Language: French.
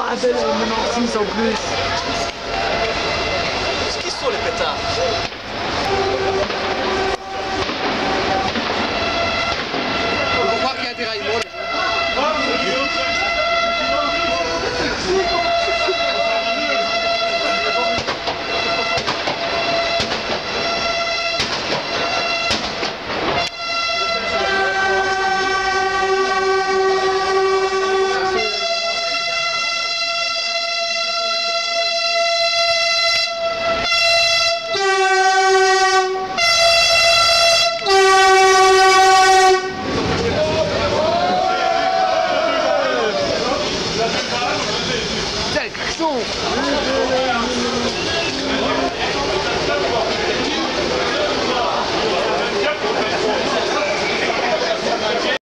Ah ben maintenant 6 en plus. Qu'est-ce qu'ils sont les pétards? On va voir qu'il y a des déraillement. Quel crisson!